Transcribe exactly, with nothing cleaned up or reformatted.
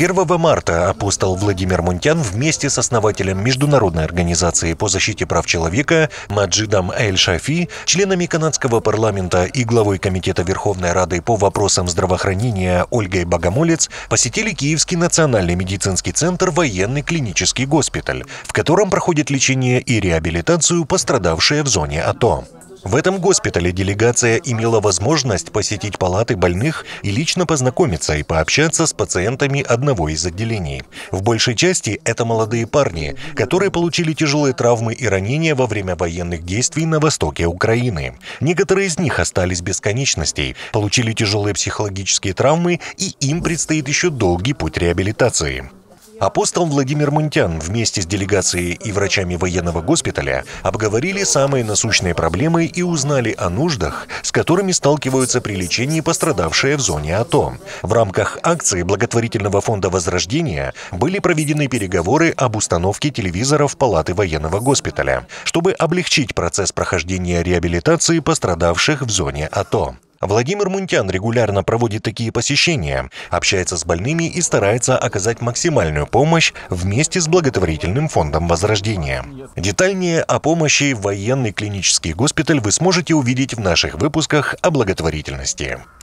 первого марта апостол Владимир Мунтян вместе с основателем Международной организации по защите прав человека Маджидом Эль-Шафи, членами канадского парламента и главой Комитета Верховной Рады по вопросам здравоохранения Ольгой Богомолец посетили Киевский национальный медицинский центр «Военный клинический госпиталь», в котором проходит лечение и реабилитацию пострадавшие в зоне АТО. В этом госпитале делегация имела возможность посетить палаты больных и лично познакомиться и пообщаться с пациентами одного из отделений. В большей части это молодые парни, которые получили тяжелые травмы и ранения во время военных действий на востоке Украины. Некоторые из них остались без конечностей, получили тяжелые психологические травмы, и им предстоит еще долгий путь реабилитации. Апостол Владимир Мунтян вместе с делегацией и врачами военного госпиталя обговорили самые насущные проблемы и узнали о нуждах, с которыми сталкиваются при лечении пострадавшие в зоне АТО. В рамках акции благотворительного фонда «Возрождение» были проведены переговоры об установке телевизоров в палаты военного госпиталя, чтобы облегчить процесс прохождения реабилитации пострадавших в зоне АТО. Владимир Мунтян регулярно проводит такие посещения, общается с больными и старается оказать максимальную помощь вместе с благотворительным фондом «Возрождение». Детальнее о помощи в военный клинический госпиталь вы сможете увидеть в наших выпусках о благотворительности.